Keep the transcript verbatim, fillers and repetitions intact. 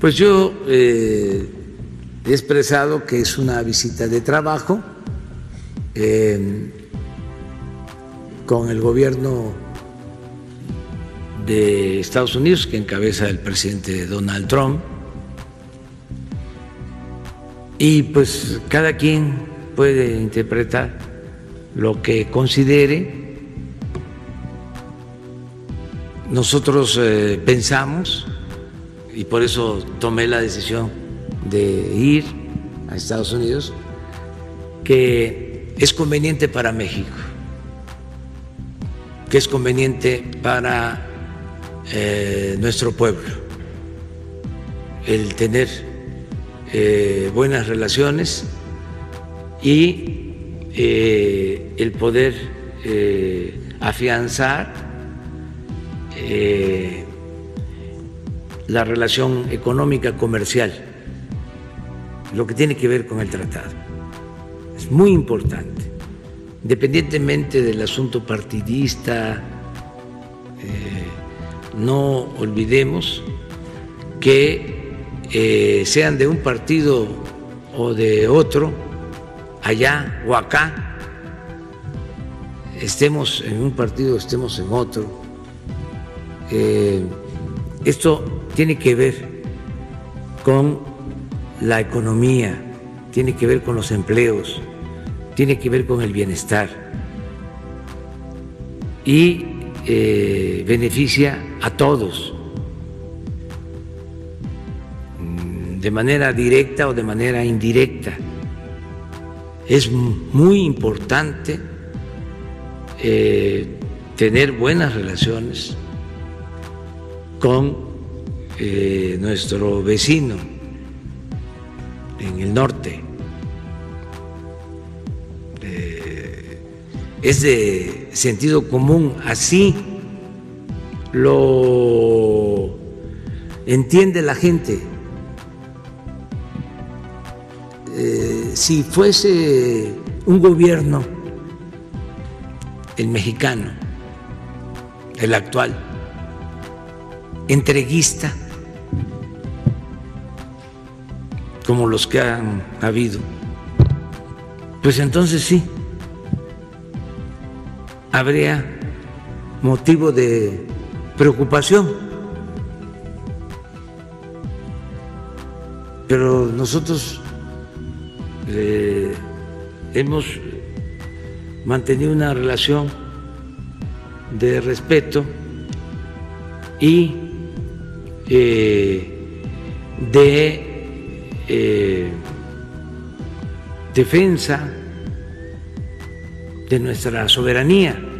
Pues yo eh, he expresado que es una visita de trabajo eh, con el gobierno de Estados Unidos, que encabeza el presidente Donald Trump, y pues cada quien puede interpretar lo que considere. Nosotros eh, pensamos, y por eso tomé la decisión de ir a Estados Unidos, que es conveniente para México, que es conveniente para eh, nuestro pueblo el tener eh, buenas relaciones y eh, el poder eh, afianzar eh, la relación económica comercial, lo que tiene que ver con el tratado. Es muy importante, independientemente del asunto partidista. Eh, no olvidemos que eh, sean de un partido o de otro, allá o acá, estemos en un partido o estemos en otro, eh, esto tiene que ver con la economía, tiene que ver con los empleos, tiene que ver con el bienestar y eh, beneficia a todos, de manera directa o de manera indirecta. Es muy importante eh, tener buenas relaciones con eh, nuestro vecino en el norte. Eh, es de sentido común, así lo entiende la gente. Eh, si fuese un gobierno, el mexicano, el actual, entreguista, como los que han habido, pues entonces sí, habría motivo de preocupación. Pero nosotros eh, hemos mantenido una relación de respeto y eh, de eh, defensa de nuestra soberanía.